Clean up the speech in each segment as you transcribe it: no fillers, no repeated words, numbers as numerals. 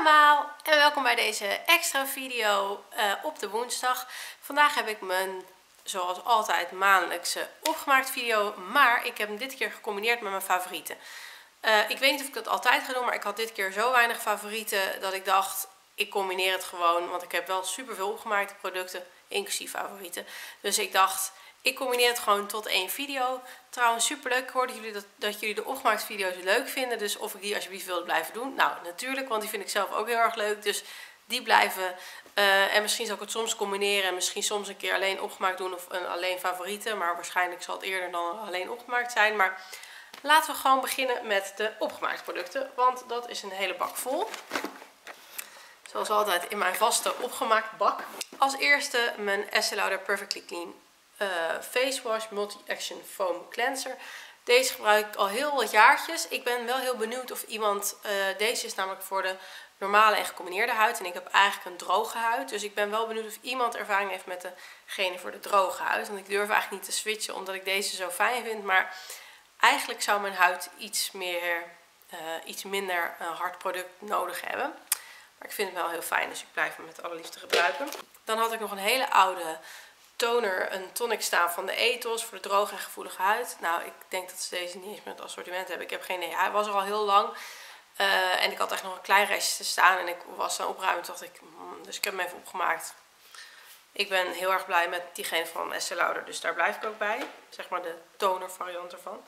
allemaal en welkom bij deze extra video op de woensdag. Vandaag heb ik mijn, zoals altijd, maandelijkse opgemaakt video, maar ik heb hem dit keer gecombineerd met mijn favorieten. Ik weet niet of ik dat altijd ga doen, maar ik had dit keer zo weinig favorieten dat ik dacht, ik combineer het gewoon, want ik heb wel super veel opgemaakte producten, inclusief favorieten. Dus ik dacht, ik combineer het gewoon tot één video. Trouwens, super leuk. Ik hoorde dat jullie de opgemaakte video's leuk vinden. Dus of ik die alsjeblieft wilde blijven doen. Nou, natuurlijk, want die vind ik zelf ook heel erg leuk. Dus die blijven. En misschien zal ik het soms combineren. En misschien soms een keer alleen opgemaakt doen of alleen favorieten. Maar waarschijnlijk zal het eerder dan alleen opgemaakt zijn. Maar laten we gewoon beginnen met de opgemaakte producten. Want dat is een hele bak vol. Zoals altijd in mijn vaste opgemaakt bak. Als eerste mijn Estée Lauder Perfectly Clean Face Wash Multi-Action Foam Cleanser. Deze gebruik ik al heel wat jaartjes. Ik ben wel heel benieuwd of iemand... deze is namelijk voor de normale en gecombineerde huid. En ik heb eigenlijk een droge huid. Dus ik ben wel benieuwd of iemand ervaring heeft met degene voor de droge huid. Want ik durf eigenlijk niet te switchen omdat ik deze zo fijn vind. Maar eigenlijk zou mijn huid iets minder hard product nodig hebben. Maar ik vind het wel heel fijn. Dus ik blijf hem met alle liefde gebruiken. Dan had ik nog een hele oude... toner, een tonic staan van de Ethos voor de droge en gevoelige huid. Nou, ik denk dat ze deze niet eens met het assortiment hebben. Ik heb geen idee. Hij was er al heel lang. En ik had echt nog een klein restje te staan. En ik was aan opruimen. Dacht ik, dus ik heb hem even opgemaakt. Ik ben heel erg blij met diegene van Estée Lauder. Dus daar blijf ik ook bij. Zeg maar de toner variant ervan.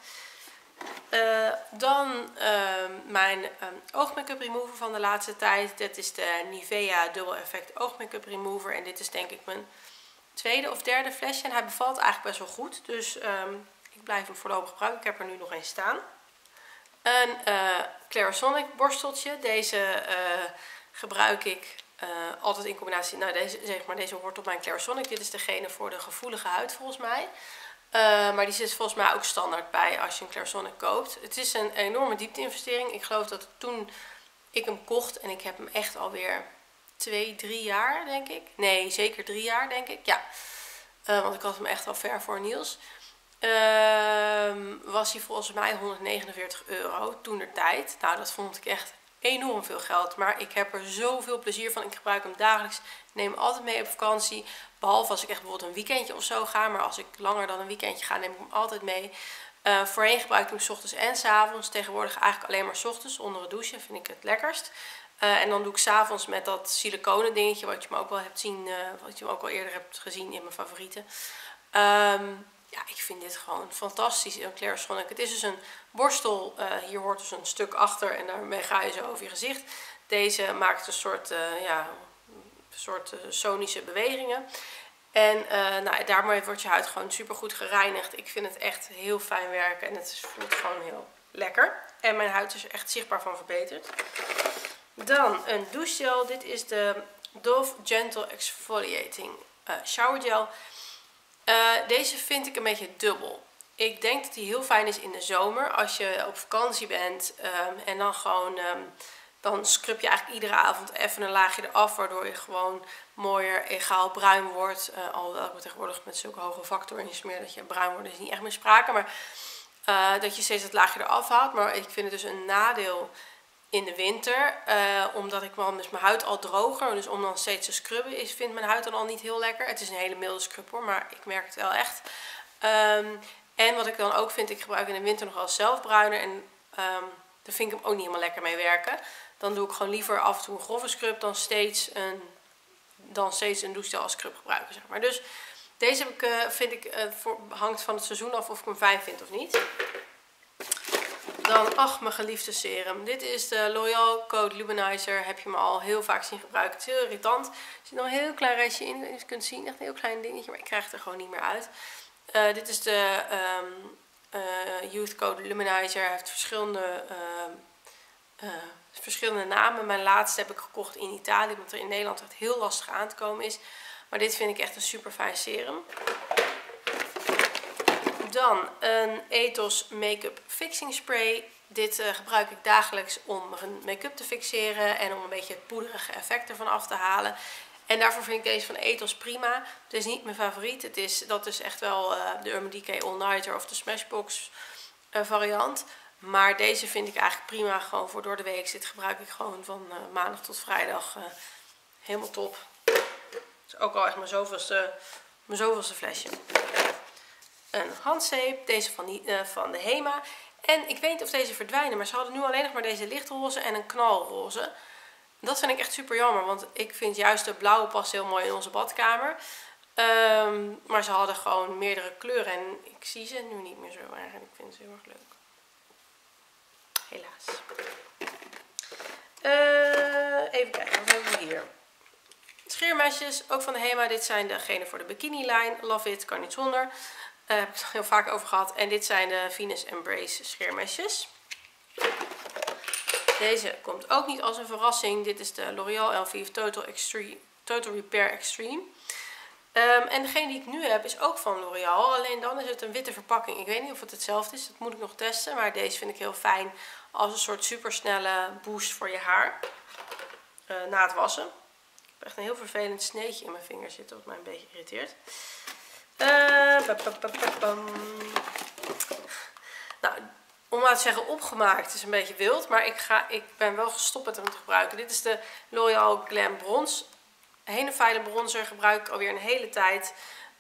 Dan mijn oogmake-up remover van de laatste tijd. Dit is de Nivea Double Effect oogmake-up remover. En dit is denk ik mijn tweede of derde flesje. En hij bevalt eigenlijk best wel goed. Dus ik blijf hem voorlopig gebruiken. Ik heb er nu nog één staan. Een Clarisonic borsteltje. Deze gebruik ik altijd in combinatie. Nou, deze hoort op mijn Clarisonic. Dit is degene voor de gevoelige huid volgens mij. Maar die zit volgens mij ook standaard bij als je een Clarisonic koopt. Het is een enorme diepte-investering. Ik geloof dat toen ik hem kocht en ik heb hem echt alweer 2, 3 jaar denk ik. Nee, zeker 3 jaar denk ik. Ja, want ik had hem echt al ver voor Niels. Was hij volgens mij €149 toentertijd. Nou, dat vond ik echt enorm veel geld. Maar ik heb er zoveel plezier van. Ik gebruik hem dagelijks. Neem hem altijd mee op vakantie. Behalve als ik echt bijvoorbeeld een weekendje of zo ga. Maar als ik langer dan een weekendje ga, neem ik hem altijd mee. Voorheen gebruikte ik hem 's ochtends en 's avonds. Tegenwoordig eigenlijk alleen maar 's ochtends. Onder het douchen vind ik het lekkerst. En dan doe ik 's avonds met dat siliconen dingetje. Wat je me ook wel hebt zien. Wat je me ook al eerder hebt gezien in mijn favorieten. Ja, ik vind dit gewoon fantastisch. Een Clarisonic. Het is dus een borstel. Hier hoort dus een stuk achter. En daarmee ga je zo over je gezicht. Deze maakt een soort sonische bewegingen. En nou, daarmee wordt je huid gewoon super goed gereinigd. Ik vind het echt heel fijn werken. En het voelt gewoon heel lekker. En mijn huid is er echt zichtbaar van verbeterd. Dan een douchegel. Dit is de Dove Gentle Exfoliating Shower Gel. Deze vind ik een beetje dubbel. Ik denk dat die heel fijn is in de zomer. Als je op vakantie bent en dan gewoon... dan scrub je eigenlijk iedere avond even een laagje eraf. Waardoor je gewoon mooier egaal bruin wordt. Alhoewel ik me tegenwoordig met zulke hoge factor in je smeer dat je bruin wordt. Is niet echt meer sprake. Maar dat je steeds het laagje eraf haalt. Maar ik vind het dus een nadeel in de winter. Omdat ik dan dus mijn huid al droger. Dus om dan steeds te scrubben vindt mijn huid dan al niet heel lekker. Het is een hele milde scrub hoor. Maar ik merk het wel echt. En wat ik dan ook vind. Ik gebruik in de winter nog wel zelfbruiner. En daar vind ik hem ook niet helemaal lekker mee werken. Dan doe ik gewoon liever af en toe een grove scrub dan steeds een douchegel als scrub gebruiken. Zeg maar. Dus deze heb ik, hangt van het seizoen af of ik hem fijn vind of niet. Dan, mijn geliefde serum. Dit is de L'Oréal Code Luminizer. Heb je me al heel vaak zien gebruiken. Het is heel irritant. Er zit nog een heel klein restje in. Je kunt zien, echt een heel klein dingetje. Maar ik krijg het er gewoon niet meer uit. Dit is de Youth Code Luminizer. Hij heeft verschillende namen. Mijn laatste heb ik gekocht in Italië. Omdat er in Nederland echt heel lastig aan te komen is. Maar dit vind ik echt een super fijn serum. Dan een Ethos Make-up Fixing Spray. Dit gebruik ik dagelijks om mijn make-up te fixeren. En om een beetje het poederige effect ervan af te halen. En daarvoor vind ik deze van Ethos prima. Het is niet mijn favoriet. Dat is echt wel de Urban Decay All Nighter of de Smashbox variant. Maar deze vind ik eigenlijk prima gewoon voor door de week. Dit gebruik ik gewoon van maandag tot vrijdag. Helemaal top. Het is ook al echt mijn zoveelste flesje. Een handzeep. Deze van de Hema. En ik weet niet of deze verdwijnen. Maar ze hadden nu alleen nog maar deze lichtroze en een knalroze. Dat vind ik echt super jammer. Want ik vind juist de blauwe past heel mooi in onze badkamer. Maar ze hadden gewoon meerdere kleuren. En ik zie ze nu niet meer zo erg. En ik vind ze heel erg leuk. Helaas. Even kijken, wat hebben we hier? Scheermesjes, ook van de Hema. Dit zijn degene voor de bikini lijn. Love it, kan niet zonder. Heb ik het heel vaak over gehad. En dit zijn de Venus Embrace scheermesjes. Deze komt ook niet als een verrassing. Dit is de L'Oréal Elvive Total Repair Extreme. En degene die ik nu heb is ook van L'Oréal. Alleen dan is het een witte verpakking. Ik weet niet of het hetzelfde is. Dat moet ik nog testen. Maar deze vind ik heel fijn als een soort supersnelle boost voor je haar. Na het wassen. Ik heb echt een heel vervelend sneetje in mijn vinger zitten. Wat mij een beetje irriteert. Nou, om maar te zeggen opgemaakt is een beetje wild. Maar ik ben wel gestopt met hem te gebruiken. Dit is de L'Oréal Glam Bronze. Een hele fijne bronzer, gebruik ik alweer een hele tijd.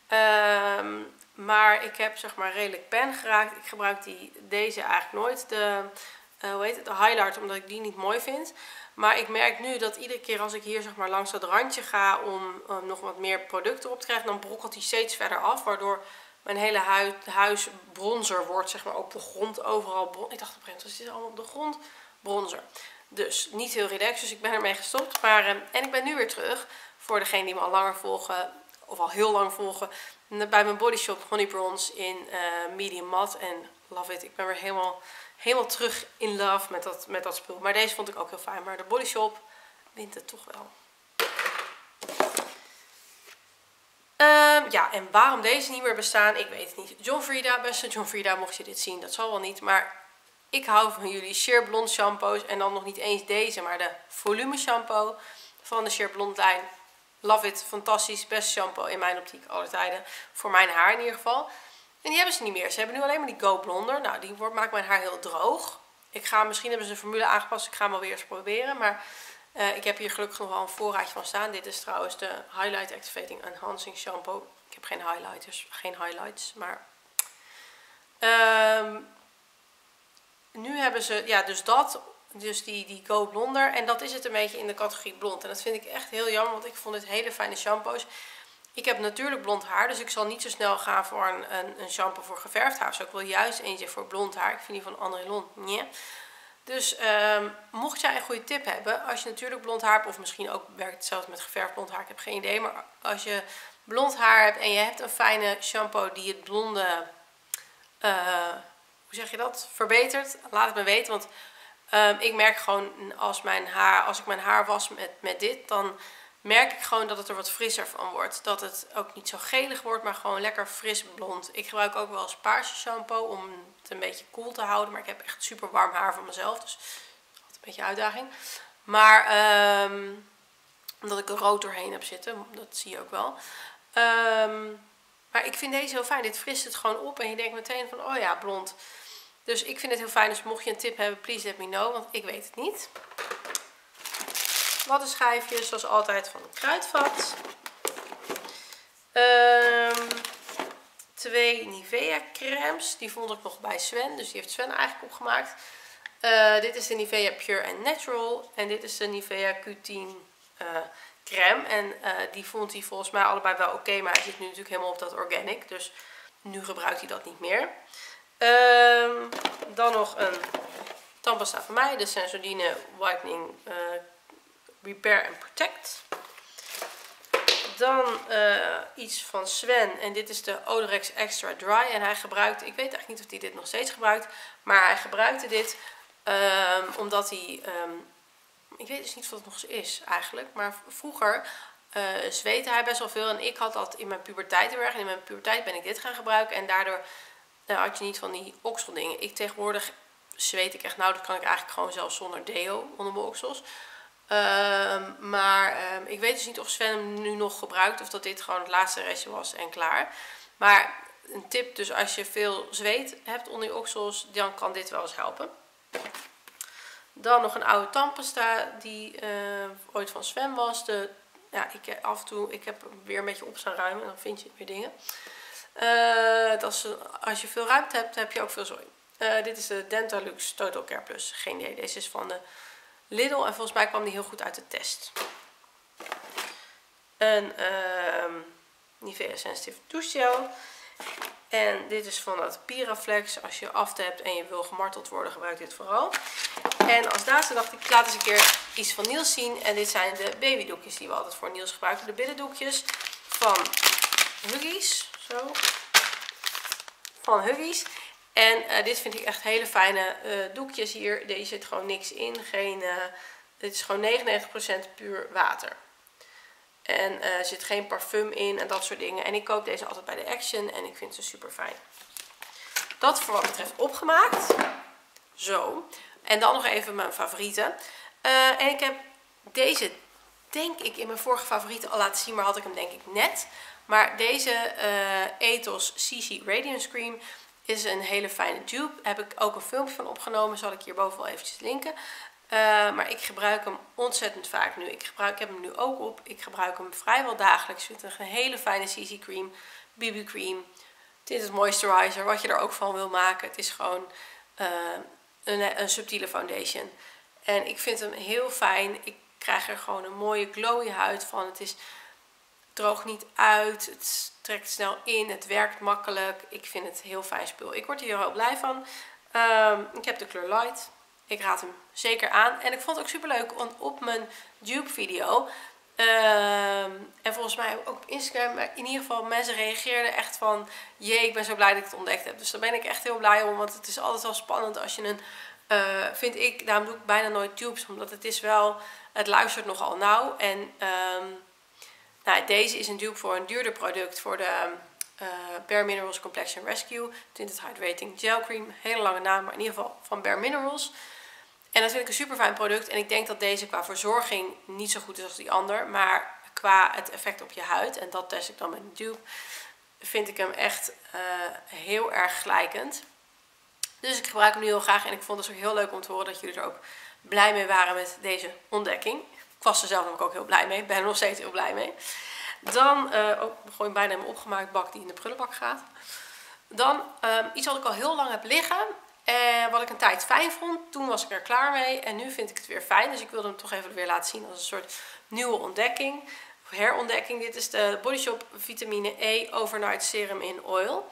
Maar ik heb zeg maar redelijk pen geraakt. Ik gebruik deze eigenlijk nooit. De highlighter, omdat ik die niet mooi vind. Maar ik merk nu dat iedere keer als ik hier zeg maar langs dat randje ga om nog wat meer product erop te krijgen, dan brokkelt die steeds verder af. Waardoor mijn hele huis bronzer wordt, zeg maar op de grond overal. Ik dacht op een gegeven moment, is dit allemaal op de grond? Bronzer. Dus niet heel relaxed, dus ik ben ermee gestopt. Maar, en ik ben nu weer terug. Voor degenen die me al langer volgen, of al heel lang volgen, bij mijn Body Shop Honey Bronze in medium matte. En love it. Ik ben weer helemaal terug in love met dat spul. Maar deze vond ik ook heel fijn. Maar de Body Shop wint het toch wel. Ja, en waarom deze niet meer bestaan, ik weet het niet. John Frieda, beste John Frieda, mocht je dit zien, dat zal wel niet. Maar ik hou van jullie Sheer Blond shampoos. En dan nog niet eens deze, maar de volume shampoo van de Sheer Blond lijn. Love it, fantastisch, beste shampoo in mijn optiek alle tijden. Voor mijn haar in ieder geval. En die hebben ze niet meer. Ze hebben nu alleen maar die Go Blonder. Nou, die maakt mijn haar heel droog. Misschien hebben ze de formule aangepast. Ik ga hem wel weer eens proberen. Maar ik heb hier gelukkig nog wel een voorraadje van staan. Dit is trouwens de Highlight Activating Enhancing Shampoo. Ik heb geen highlights. Maar nu hebben ze, ja, dus die Go Blonder. En dat is het een beetje in de categorie blond. En dat vind ik echt heel jammer, want ik vond dit hele fijne shampoos. Ik heb natuurlijk blond haar, dus ik zal niet zo snel gaan voor een shampoo voor geverfd haar. Dus ik wil juist eentje voor blond haar. Ik vind die van André Lon, nee. Dus mocht jij een goede tip hebben, als je natuurlijk blond haar hebt, of misschien ook werkt het zelfs met geverfd blond haar, ik heb geen idee. Maar als je blond haar hebt en je hebt een fijne shampoo die het blonde, hoe zeg je dat, verbetert, laat het me weten. Want ik merk gewoon als ik mijn haar was met dit, dan merk ik gewoon dat het er wat frisser van wordt. Dat het ook niet zo gelig wordt, maar gewoon lekker fris blond. Ik gebruik ook wel eens paarse shampoo om het een beetje koel te houden. Maar ik heb echt super warm haar van mezelf, dus altijd een beetje een uitdaging. Maar omdat ik er rood doorheen heb zitten, dat zie je ook wel. Maar ik vind deze heel fijn. Dit frist het gewoon op en je denkt meteen van, oh ja, blond. Dus ik vind het heel fijn. Dus mocht je een tip hebben, please let me know, want ik weet het niet. Wattenschijfjes, zoals altijd van het Kruidvat. 2 Nivea crèmes. Die vond ik nog bij Sven. Dus die heeft Sven eigenlijk opgemaakt. Dit is de Nivea Pure and Natural. En dit is de Nivea Q10 crème. En die vond hij volgens mij allebei wel oké. Maar hij zit nu natuurlijk helemaal op dat organic. Dus nu gebruikt hij dat niet meer. Dan nog een tandpasta van mij. De Sensodyne Whitening Repair and Protect. Dan iets van Sven. En dit is de Odorex Extra Dry. En hij gebruikt, ik weet eigenlijk niet of hij dit nog steeds gebruikt. Maar hij gebruikte dit omdat hij, ik weet dus niet of het nog zo is eigenlijk. Maar vroeger zweette hij best wel veel. En ik had dat in mijn puberteit heel erg. En in mijn puberteit ben ik dit gaan gebruiken. En daardoor had je niet van die okseldingen. Ik tegenwoordig zweet ik echt, nou dat kan ik eigenlijk gewoon zelfs zonder deo onder mijn oksels. Ik weet dus niet of Sven hem nu nog gebruikt of dat dit gewoon het laatste restje was en klaar. Maar een tip, dus als je veel zweet hebt onder je oksels, dan kan dit wel eens helpen. Dan nog een oude tandpasta die ooit van Sven was. Ik heb hem weer een beetje op staan ruimen en dan vind je weer dingen. Als je veel ruimte hebt, heb je ook veel zooi. Dit is de Dentalux Total Care Plus. Geen idee, deze is van de Lidl en volgens mij kwam die heel goed uit de test. Een Nivea Sensitive Douche Gel. En dit is van het Piraflex. Als je afte hebt en je wil gemarteld worden, gebruik dit vooral. En als laatste dacht ik laat eens een keer iets van Niels zien. En dit zijn de babydoekjes die we altijd voor Niels gebruiken. De biddendoekjes van Huggies. Zo. Van Huggies. En dit vind ik echt hele fijne doekjes hier. Deze zit gewoon niks in. Dit is gewoon 99% puur water. En er zit geen parfum in en dat soort dingen. En ik koop deze altijd bij de Action en ik vind ze super fijn. Dat voor wat betreft opgemaakt. Zo. En dan nog even mijn favorieten. En ik heb deze, denk ik, in mijn vorige favorieten al laten zien, maar had ik hem denk ik net. Maar deze Ethos CC Radiance Cream is een hele fijne dupe. Daar heb ik ook een filmpje van opgenomen. Zal ik hierboven wel eventjes linken. Maar ik gebruik hem ontzettend vaak nu. Ik heb hem nu ook op. Ik gebruik hem vrijwel dagelijks. Ik vind het een hele fijne CC cream. BB cream. Tinted moisturizer. Wat je er ook van wil maken. Het is gewoon een subtiele foundation. En ik vind hem heel fijn. Ik krijg er gewoon een mooie glowy huid van. Het droogt niet uit. Het trekt snel in. Het werkt makkelijk. Ik vind het heel fijn spul. Ik word hier heel blij van. Ik heb de kleur Light. Ik raad hem zeker aan. En ik vond het ook super leuk op mijn dupe video. En volgens mij ook op Instagram. Maar in ieder geval mensen reageerden echt van. Jee, ik ben zo blij dat ik het ontdekt heb. Dus daar ben ik echt heel blij om. Want het is altijd wel spannend als je vind ik, daarom doe ik bijna nooit dupes. Omdat het luistert nogal nauw. En deze is een dupe voor een duurder product. Voor de Bare Minerals Complexion Rescue Tinted Hydrating Gel Cream. Hele lange naam, maar in ieder geval van Bare Minerals. En dat vind ik een super fijn product. En ik denk dat deze qua verzorging niet zo goed is als die ander. Maar qua het effect op je huid, en dat test ik dan met een dupe, vind ik hem echt heel erg gelijkend. Dus ik gebruik hem nu heel graag. En ik vond het ook heel leuk om te horen dat jullie er ook blij mee waren met deze ontdekking. Ik was er zelf namelijk ook heel blij mee. Ik ben er nog steeds heel blij mee. Dan, gewoon bijna in mijn opgemaakt bak die in de prullenbak gaat. Dan iets wat ik al heel lang heb liggen. Wat ik een tijd fijn vond. Toen was ik er klaar mee. En nu vind ik het weer fijn. Dus ik wilde hem toch even weer laten zien als een soort nieuwe ontdekking. Of herontdekking. Dit is de Body Shop Vitamine E Overnight Serum in Oil.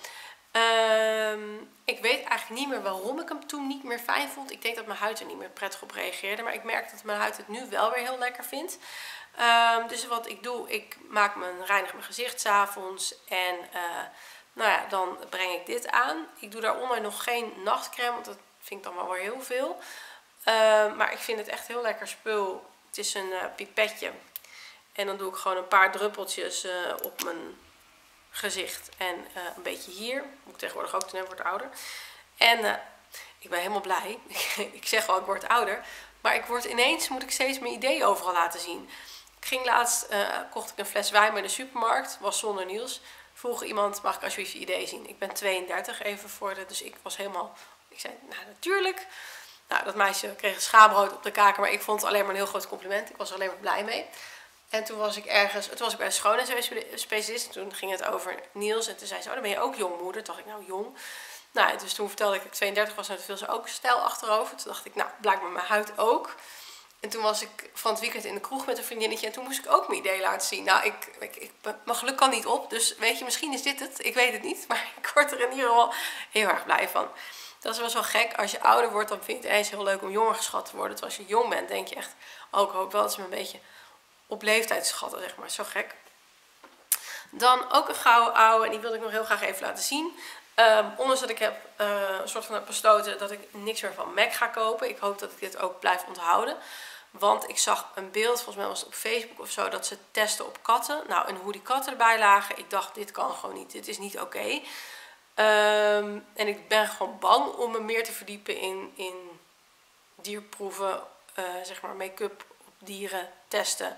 Ik weet eigenlijk niet meer waarom ik hem toen niet meer fijn vond. Ik denk dat mijn huid er niet meer prettig op reageerde. Maar ik merk dat mijn huid het nu wel weer heel lekker vindt. Dus wat ik doe, ik reinig mijn gezicht 's avonds. En dan breng ik dit aan. Ik doe daaronder nog geen nachtcreme, want dat vind ik dan wel weer heel veel. Maar ik vind het echt heel lekker spul. Het is een pipetje. En dan doe ik gewoon een paar druppeltjes op mijn gezicht. En een beetje hier. Moet ik tegenwoordig ook doen, ik word ouder. En ik ben helemaal blij. Ik zeg wel, ik word ouder. Maar moet ik steeds mijn ideeën overal laten zien. Ik ging laatst, kocht ik een fles wijn bij de supermarkt. Was zonder Niels. Vroeg iemand, mag ik alsjeblieft je idee zien? Ik ben 32 even voor dus ik was helemaal. Ik zei, nou natuurlijk. Nou, dat meisje kreeg een schaamrood op de kaken. Maar ik vond het alleen maar een heel groot compliment. Ik was er alleen maar blij mee. En toen was ik bij een schoonheidsspecialist. En toen ging het over Niels. En toen zei ze, oh, dan ben je ook jong, moeder. Toen dacht ik, nou, jong. Nou, dus toen vertelde ik dat ik 32 was. En toen viel ze ook stijl achterover. Toen dacht ik, nou, blijkbaar mijn huid ook. En toen was ik van het weekend in de kroeg met een vriendinnetje. En toen moest ik ook mijn idee laten zien. Nou, mijn geluk kan niet op. Dus weet je, misschien is dit het. Ik weet het niet. Maar ik word er in ieder geval heel erg blij van. Dat is wel gek. Als je ouder wordt, dan vind je het ineens heel leuk om jonger geschat te worden. Terwijl als je jong bent, denk je echt, oh, ik hoop wel dat ze me een beetje op leeftijd schatten, zeg maar. Zo gek. Dan ook een gouden oude. En die wilde ik nog heel graag even laten zien. Ondanks dat ik heb een soort van besloten dat ik niks meer van MAC ga kopen. Ik hoop dat ik dit ook blijf onthouden. Want ik zag een beeld, volgens mij was het op Facebook of zo, dat ze testen op katten. Nou, en hoe die katten erbij lagen. Ik dacht, dit kan gewoon niet. Dit is niet oké. En ik ben gewoon bang om me meer te verdiepen in dierproeven. Zeg maar make-up op dieren testen.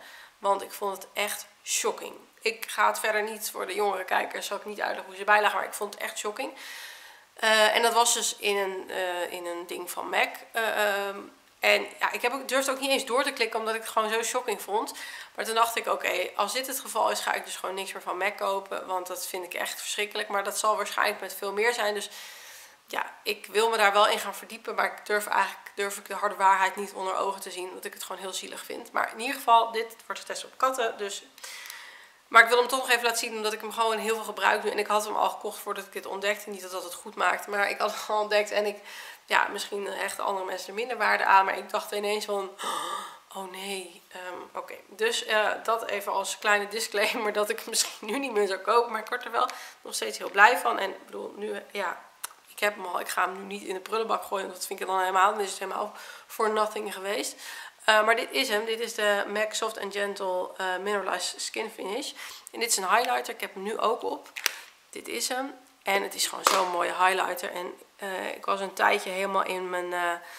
Want ik vond het echt shocking. Ik ga het verder niet voor de jongere kijkers, zal ik niet uitleggen hoe ze bijlagen, maar ik vond het echt shocking. En dat was dus in een ding van MAC. En ja, ik durfde ook niet eens door te klikken, omdat ik het gewoon zo shocking vond. Maar toen dacht ik, oké, als dit het geval is, ga ik dus gewoon niks meer van MAC kopen. Want dat vind ik echt verschrikkelijk. Maar dat zal waarschijnlijk met veel meer zijn. Dus ja, ik wil me daar wel in gaan verdiepen. Maar ik durf ik de harde waarheid niet onder ogen te zien. Dat ik het gewoon heel zielig vind. Maar in ieder geval, dit wordt getest op katten. Dus... Maar ik wil hem toch nog even laten zien, omdat ik hem gewoon heel veel gebruik nu. En ik had hem al gekocht voordat ik dit ontdekte. Niet dat dat het goed maakt, maar ik had hem al ontdekt. En ja, misschien hechten andere mensen er minder waarde aan. Maar ik dacht ineens van, oh nee. Oké. Dus dat even als kleine disclaimer, dat ik hem misschien nu niet meer zou kopen. Maar ik word er wel nog steeds heel blij van. En ik bedoel, nu, ja, ik heb hem al. Ik ga hem nu niet in de prullenbak gooien. Dat vind ik dan helemaal. Dan is het helemaal for nothing geweest. Maar dit is hem. Dit is de MAC Soft & Gentle Mineralized Skin Finish. En dit is een highlighter. Ik heb hem nu ook op. Dit is hem. En het is gewoon zo'n mooie highlighter. En ik was een tijdje helemaal in mijn...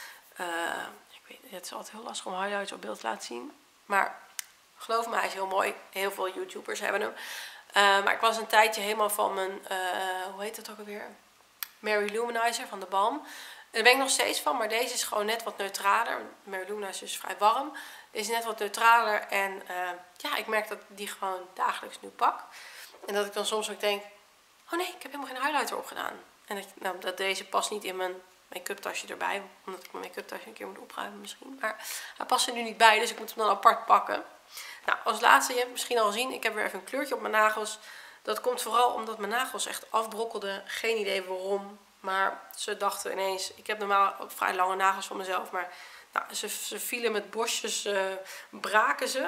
ik weet, het is altijd heel lastig om highlighters op beeld te laten zien. Maar geloof me, hij is heel mooi. Heel veel YouTubers hebben hem. Maar ik was een tijdje helemaal van mijn... hoe heet dat ook alweer? Mary Luminizer van de Balm. Daar ben ik nog steeds van, maar deze is gewoon net wat neutraler. Mary Luminizer is dus vrij warm. Deze is net wat neutraler en ja, ik merk dat ik die gewoon dagelijks nu pak. En dat ik dan soms ook denk, oh nee, ik heb helemaal geen highlighter opgedaan. En dat deze past niet in mijn make-up tasje erbij, omdat ik mijn make-up tasje een keer moet opruimen misschien. Maar hij past er nu niet bij, dus ik moet hem dan apart pakken. Nou, als laatste, je hebt het misschien al gezien, ik heb weer even een kleurtje op mijn nagels. Dat komt vooral omdat mijn nagels echt afbrokkelden. Geen idee waarom. Maar ze dachten ineens, ik heb normaal ook vrij lange nagels van mezelf, maar nou, ze vielen met bosjes, braken ze.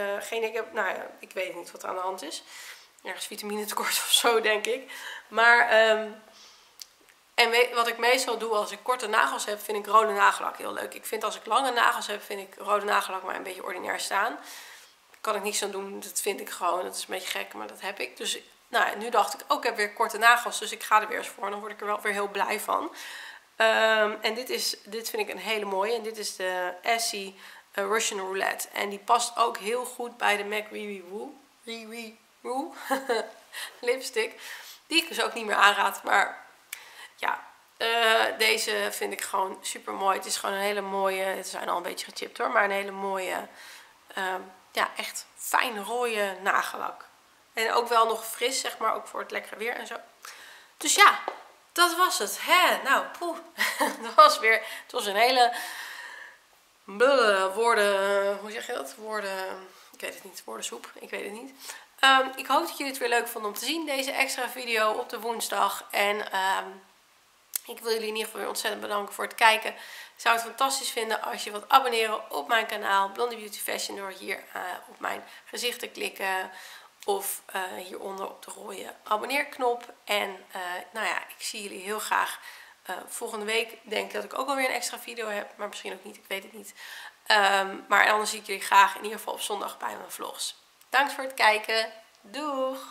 Ik weet niet wat er aan de hand is. Ergens vitaminetekort of zo, denk ik. Maar, wat ik meestal doe als ik korte nagels heb, vind ik rode nagellak heel leuk. Ik vind als ik lange nagels heb, vind ik rode nagellak maar een beetje ordinair staan. Daar kan ik niks aan doen, dat vind ik gewoon. Dat is een beetje gek, maar dat heb ik. Dus nou, nu dacht ik, ik heb weer korte nagels, dus ik ga er weer eens voor. En dan word ik er wel weer heel blij van. En dit vind ik een hele mooie. En dit is de Essie Russian Roulette. En die past ook heel goed bij de MAC Riri Woo lipstick. Die ik dus ook niet meer aanraad. Maar ja, deze vind ik gewoon super mooi. Het is gewoon een hele mooie, het zijn al een beetje gechipt hoor, maar een hele mooie, ja, echt fijn rode nagellak. En ook wel nog fris, zeg maar, ook voor het lekkere weer en zo. Dus ja, dat was het. Nou, poeh. Het was een hele woorden, hoe zeg je dat? Ik weet het niet, woordensoep. Ik weet het niet. Ik hoop dat jullie het weer leuk vonden om te zien, deze extra video op de woensdag. En ik wil jullie in ieder geval weer ontzettend bedanken voor het kijken. Ik zou het fantastisch vinden als je wilt abonneren op mijn kanaal Blondie Beauty Fashion door hier op mijn gezicht te klikken. Of hieronder op de rode abonneerknop. En nou ja, ik zie jullie heel graag volgende week. Denk ik dat ik ook alweer een extra video heb. Maar misschien ook niet, ik weet het niet. Maar anders zie ik jullie graag in ieder geval op zondag bij mijn vlogs. Dank voor het kijken. Doeg!